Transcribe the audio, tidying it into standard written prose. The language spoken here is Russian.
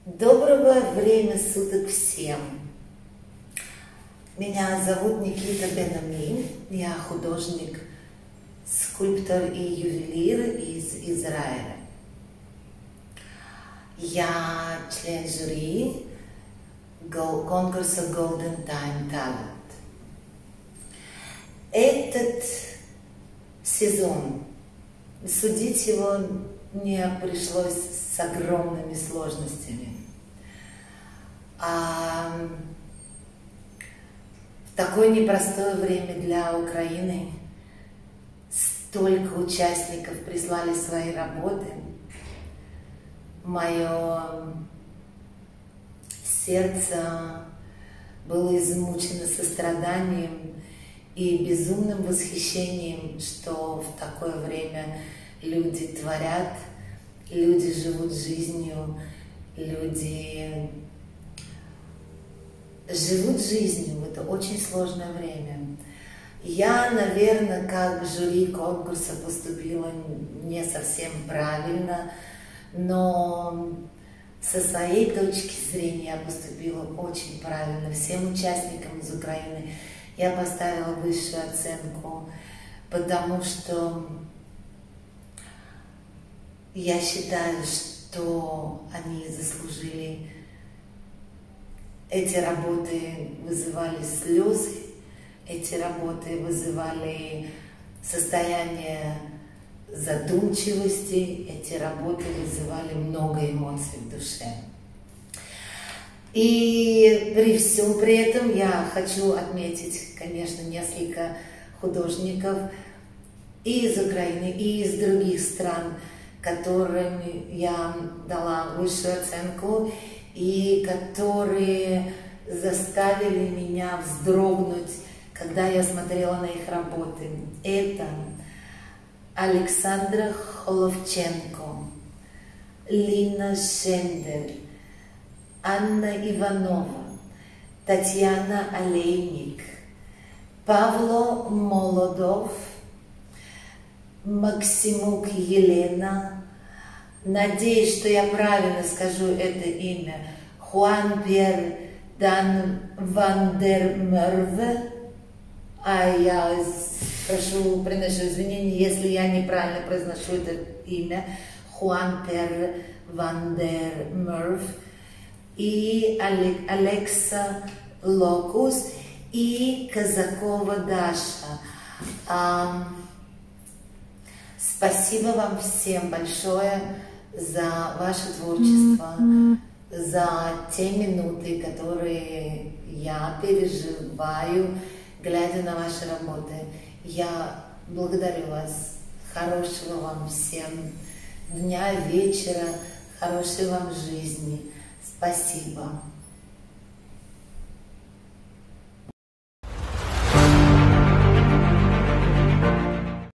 Доброго времени суток всем! Меня зовут Никита Бен-Ami, я художник, скульптор и ювелир из Израиля. Я член жюри конкурса Golden Time Talent. Этот сезон, судить его мне пришлось с огромными сложностями. В такое непростое время для Украины столько участников прислали свои работы. Мое сердце было измучено состраданием и безумным восхищением, что в такое время люди творят, люди живут жизнью, люди живут жизнью в это очень сложное время. Я, наверное, как жюри конкурса поступила не совсем правильно, но со своей точки зрения я поступила очень правильно. Всем участникам из Украины я поставила высшую оценку, потому что я считаю, что они заслужили. Эти работы вызывали слезы, эти работы вызывали состояние задумчивости, эти работы вызывали много эмоций в душе. И при всем при этом я хочу отметить, конечно, несколько художников и из Украины, и из других стран, которым я дала высшую оценку и которые заставили меня вздрогнуть, когда я смотрела на их работы. Это Александра Холовченко, Лина Шендер, Анна Иванова, Татьяна Олейник, Павло Молодов, Максимук Елена, надеюсь, что я правильно скажу это имя, Хуан Пьер Дан Ван дер Мерве, я приношу извинения, если я неправильно произношу это имя, Хуан Пьер Ван дер Мерв, и Алекса Локус, и Казакова Даша. Спасибо вам всем большое за ваше творчество, за те минуты, которые я переживаю, глядя на ваши работы. Я благодарю вас. Хорошего вам всем дня, вечера, хорошей вам жизни. Спасибо.